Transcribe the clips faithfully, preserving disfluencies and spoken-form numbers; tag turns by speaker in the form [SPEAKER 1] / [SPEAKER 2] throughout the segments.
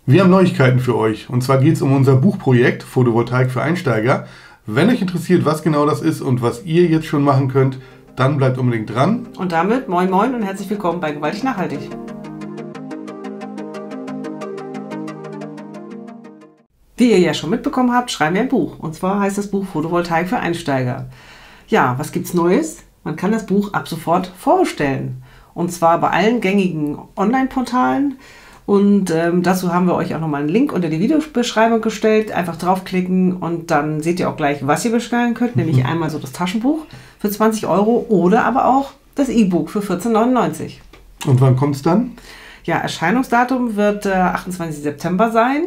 [SPEAKER 1] Wir haben Neuigkeiten für euch. Und zwar geht es um unser Buchprojekt Photovoltaik für Einsteiger. Wenn euch interessiert, was genau das ist und was ihr jetzt schon machen könnt, dann bleibt unbedingt dran.
[SPEAKER 2] Und damit moin moin und herzlich willkommen bei Gewaltig Nachhaltig. Wie ihr ja schon mitbekommen habt, schreiben wir ein Buch. Und zwar heißt das Buch Photovoltaik für Einsteiger. Ja, was gibt's Neues? Man kann das Buch ab sofort vorbestellen. Und zwar bei allen gängigen Online-Portalen. Und ähm, dazu haben wir euch auch nochmal einen Link unter die Videobeschreibung gestellt. Einfach draufklicken und dann seht ihr auch gleich, was ihr bestellen könnt. Mhm. Nämlich einmal so das Taschenbuch für zwanzig Euro oder aber auch das E-Book für vierzehn neunundneunzig.
[SPEAKER 1] Und wann kommt es dann?
[SPEAKER 2] Ja, Erscheinungsdatum wird äh, achtundzwanzigster September sein.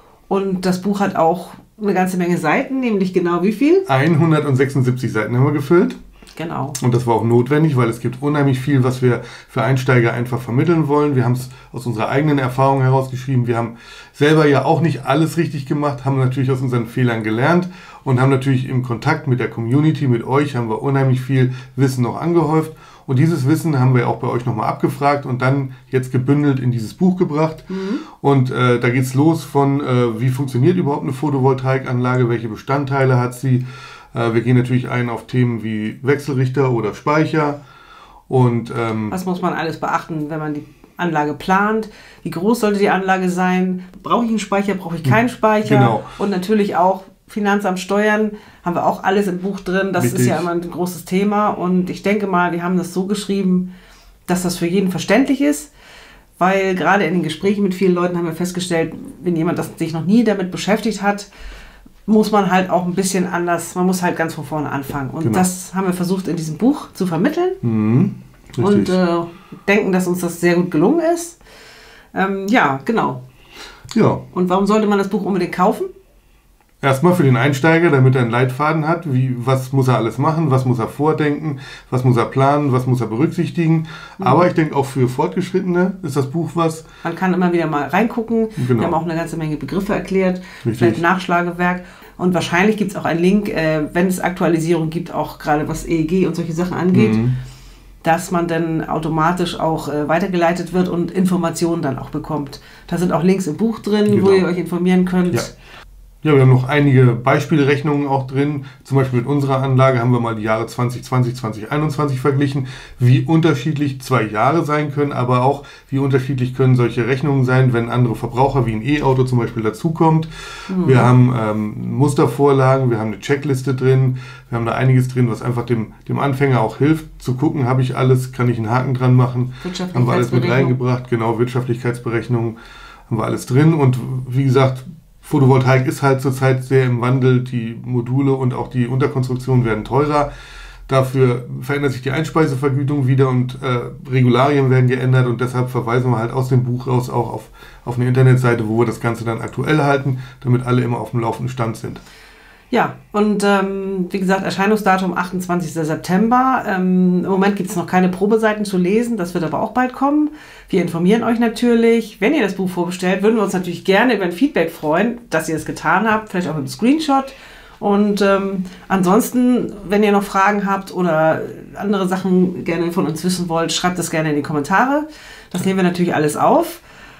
[SPEAKER 2] Und das Buch hat auch eine ganze Menge Seiten, nämlich genau wie viel?
[SPEAKER 1] hundertsechsundsiebzig Seiten haben wir gefüllt.
[SPEAKER 2] Genau.
[SPEAKER 1] Und das war auch notwendig, weil es gibt unheimlich viel, was wir für Einsteiger einfach vermitteln wollen. Wir haben es aus unserer eigenen Erfahrung herausgeschrieben. Wir haben selber ja auch nicht alles richtig gemacht, haben natürlich aus unseren Fehlern gelernt und haben natürlich im Kontakt mit der Community, mit euch, haben wir unheimlich viel Wissen noch angehäuft. Und dieses Wissen haben wir auch bei euch nochmal abgefragt und dann jetzt gebündelt in dieses Buch gebracht. Mhm. Und äh, da geht es los von, äh, wie funktioniert überhaupt eine Photovoltaikanlage, welche Bestandteile hat sie. Äh, wir gehen natürlich ein auf Themen wie Wechselrichter oder Speicher. Und, ähm,
[SPEAKER 2] was muss man alles beachten, wenn man die Anlage plant? Wie groß sollte die Anlage sein? Brauche ich einen Speicher, brauche ich keinen Speicher?
[SPEAKER 1] Genau.
[SPEAKER 2] Und natürlich auch Finanzamt, Steuern, haben wir auch alles im Buch drin. Das Richtig. Ist ja immer ein großes Thema. Und ich denke mal, wir haben das so geschrieben, dass das für jeden verständlich ist. Weil gerade in den Gesprächen mit vielen Leuten haben wir festgestellt, wenn jemand das sich noch nie damit beschäftigt hat, muss man halt auch ein bisschen anders, man muss halt ganz von vorne anfangen. Und genau. das haben wir versucht in diesem Buch zu vermitteln.
[SPEAKER 1] Mhm.
[SPEAKER 2] Und äh, denken, dass uns das sehr gut gelungen ist. Ähm, ja, genau.
[SPEAKER 1] Ja.
[SPEAKER 2] Und warum sollte man das Buch unbedingt kaufen?
[SPEAKER 1] Erstmal für den Einsteiger, damit er einen Leitfaden hat, wie, was muss er alles machen, was muss er vordenken, was muss er planen, was muss er berücksichtigen. Mhm. Aber ich denke auch für Fortgeschrittene ist das Buch was.
[SPEAKER 2] Man kann immer wieder mal reingucken. Genau. Wir haben auch eine ganze Menge Begriffe erklärt, Richtig. Vielleicht Nachschlagewerk. Und wahrscheinlich gibt es auch einen Link, äh, wenn es Aktualisierung gibt, auch gerade was E E G und solche Sachen angeht, mhm. dass man dann automatisch auch äh, weitergeleitet wird und Informationen dann auch bekommt. Da sind auch Links im Buch drin, genau. wo ihr euch informieren könnt.
[SPEAKER 1] Ja. Ja, wir haben noch einige Beispielrechnungen auch drin. Zum Beispiel mit unserer Anlage haben wir mal die Jahre zwanzig zwanzig, zwanzig einundzwanzig verglichen, wie unterschiedlich zwei Jahre sein können, aber auch wie unterschiedlich können solche Rechnungen sein, wenn andere Verbraucher wie ein E-Auto zum Beispiel dazukommt. Mhm. Wir haben ähm, Mustervorlagen, wir haben eine Checkliste drin, wir haben da einiges drin, was einfach dem, dem Anfänger auch hilft, zu gucken, habe ich alles, kann ich einen Haken dran machen, haben wir alles mit reingebracht, genau, Wirtschaftlichkeitsberechnungen haben wir alles drin und wie gesagt, Photovoltaik ist halt zurzeit sehr im Wandel, die Module und auch die Unterkonstruktion werden teurer. Dafür verändert sich die Einspeisevergütung wieder und äh, Regularien werden geändert und deshalb verweisen wir halt aus dem Buch raus auch auf, auf eine Internetseite, wo wir das Ganze dann aktuell halten, damit alle immer auf dem laufenden Stand sind.
[SPEAKER 2] Ja, und ähm, wie gesagt, Erscheinungsdatum achtundzwanzigster September. Ähm, Im Moment gibt es noch keine Probeseiten zu lesen, das wird aber auch bald kommen. Wir informieren euch natürlich. Wenn ihr das Buch vorbestellt, würden wir uns natürlich gerne über ein Feedback freuen, dass ihr es getan habt, vielleicht auch mit einem Screenshot. Und ähm, ansonsten, wenn ihr noch Fragen habt oder andere Sachen gerne von uns wissen wollt, schreibt das gerne in die Kommentare. Das nehmen wir natürlich alles auf.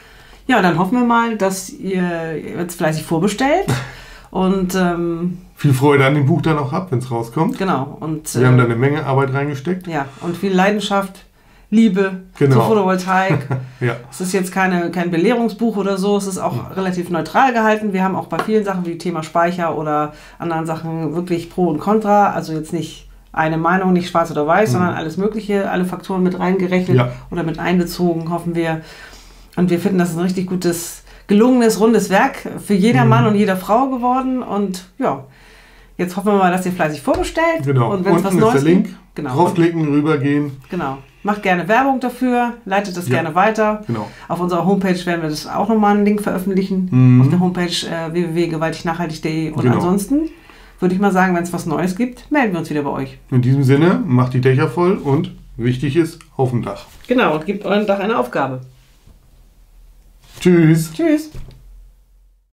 [SPEAKER 2] Ja, dann hoffen wir mal, dass ihr jetzt fleißig vorbestellt. Und ähm,
[SPEAKER 1] viel Freude an dem Buch dann auch habt, wenn es rauskommt.
[SPEAKER 2] Genau. Und,
[SPEAKER 1] Wir äh, haben da eine Menge Arbeit reingesteckt.
[SPEAKER 2] Ja, und viel Leidenschaft, Liebe
[SPEAKER 1] genau.
[SPEAKER 2] zur Photovoltaik.
[SPEAKER 1] Ja.
[SPEAKER 2] Es ist jetzt keine, kein Belehrungsbuch oder so, es ist auch ja. relativ neutral gehalten. Wir haben auch bei vielen Sachen wie Thema Speicher oder anderen Sachen wirklich Pro und Contra. Also jetzt nicht eine Meinung, nicht schwarz oder weiß, mhm. sondern alles Mögliche, alle Faktoren mit reingerechnet ja. oder mit einbezogen, hoffen wir. Und wir finden, das ist ein richtig gutes gelungenes, rundes Werk für jeder Mann und jeder Frau geworden. Und ja, jetzt hoffen wir mal, dass ihr fleißig vorbestellt.
[SPEAKER 1] Genau.
[SPEAKER 2] Und wenn es was
[SPEAKER 1] Neues
[SPEAKER 2] Neues
[SPEAKER 1] der Link.
[SPEAKER 2] gibt, genau.
[SPEAKER 1] Draufklicken, rübergehen.
[SPEAKER 2] Genau. Macht gerne Werbung dafür, leitet das ja. gerne weiter.
[SPEAKER 1] Genau.
[SPEAKER 2] Auf unserer Homepage werden wir das auch nochmal einen Link veröffentlichen. Mhm. Auf der Homepage äh, w w w punkt gewaltig nachhaltig punkt de. Und genau. ansonsten würde ich mal sagen, wenn es was Neues gibt, melden wir uns wieder bei euch.
[SPEAKER 1] In diesem Sinne, macht die Dächer voll und wichtig ist, auf dem Dach.
[SPEAKER 2] Genau, und gebt eurem Dach eine Aufgabe.
[SPEAKER 1] Tschüss.
[SPEAKER 2] Tschüss.